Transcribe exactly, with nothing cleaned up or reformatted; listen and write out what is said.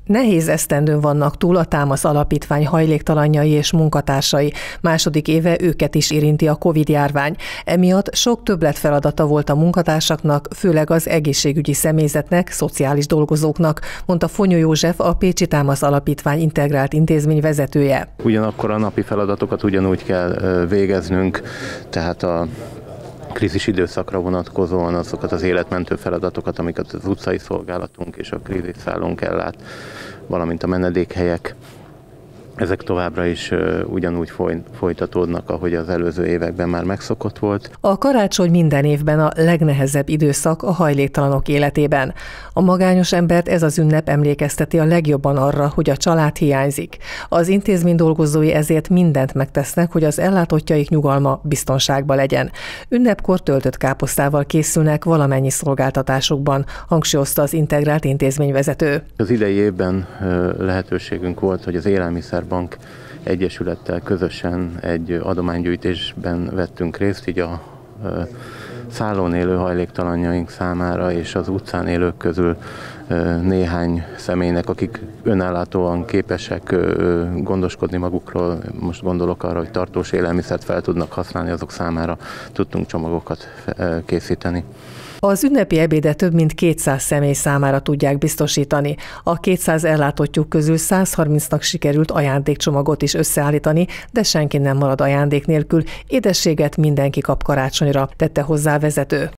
Nehéz esztendőn vannak túl a Támasz Alapítvány hajléktalanjai és munkatársai. Második éve őket is érinti a Covid-járvány. Emiatt sok többletfeladata volt a munkatársaknak, főleg az egészségügyi személyzetnek, szociális dolgozóknak, mondta Fonyó József, a Pécsi Támasz Alapítvány integrált intézmény vezetője. Ugyanakkor a napi feladatokat ugyanúgy kell végeznünk, tehát a krízis időszakra vonatkozóan azokat az életmentő feladatokat, amiket az utcai szolgálatunk és a kríziszállónk ellát, valamint a menedékhelyek, ezek továbbra is ugyanúgy folytatódnak, ahogy az előző években már megszokott volt. A karácsony minden évben a legnehezebb időszak a hajléktalanok életében. A magányos embert ez az ünnep emlékezteti a legjobban arra, hogy a család hiányzik. Az intézmény dolgozói ezért mindent megtesznek, hogy az ellátottjaik nyugalma biztonságban legyen. Ünnepkor töltött káposztával készülnek valamennyi szolgáltatásukban, hangsúlyozta az integrált intézményvezető. Az idei évben lehetőségünk volt, hogy az élelmiszer Bank Egyesülettel közösen egy adománygyűjtésben vettünk részt, így a szállón élő hajléktalanjaink számára és az utcán élők közül néhány személynek, akik önellátóan képesek gondoskodni magukról, most gondolok arra, hogy tartós élelmiszert fel tudnak használni, azok számára tudtunk csomagokat készíteni. Az ünnepi ebédet több mint kétszáz személy számára tudják biztosítani. A kétszáz ellátottjuk közül száz harmincnak sikerült ajándékcsomagot is összeállítani, de senki nem marad ajándék nélkül. Édességet mindenki kap karácsonyra, tette hozzá a vezető.